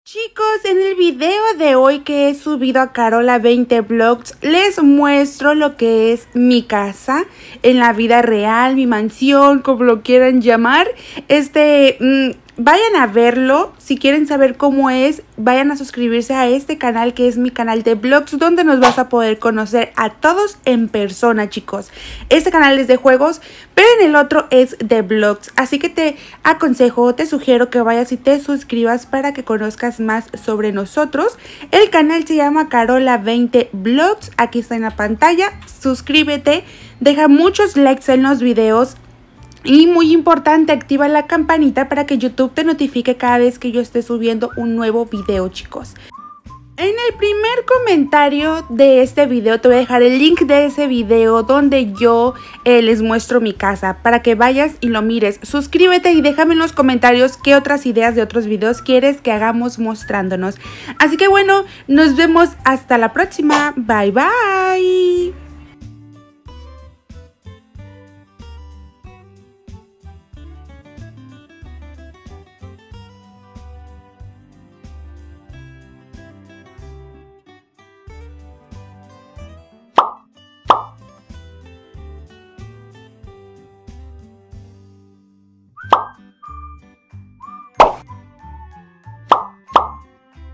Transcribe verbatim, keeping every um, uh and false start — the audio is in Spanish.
Chicos, en el video de hoy que he subido a Carola veinte Vlogs les muestro lo que es mi casa en la vida real, mi mansión, como lo quieran llamar. Este, mmm, vayan a verlo, si quieren saber cómo es, vayan a suscribirse a este canal que es mi canal de vlogs, donde nos vas a poder conocer a todos en persona, chicos. Este canal es de juegos, pero en el otro es de vlogs, así que te aconsejo, te sugiero que vayas y te suscribas para que conozcas más sobre nosotros. El canal se llama Carola veinte Vlogs, aquí está en la pantalla, suscríbete, deja muchos likes en los videos. Y muy importante, activa la campanita para que YouTube te notifique cada vez que yo esté subiendo un nuevo video, chicos. En el primer comentario de este video te voy a dejar el link de ese video donde yo eh, les muestro mi casa para que vayas y lo mires. Suscríbete y déjame en los comentarios qué otras ideas de otros videos quieres que hagamos mostrándonos. Así que bueno, nos vemos hasta la próxima. Bye bye.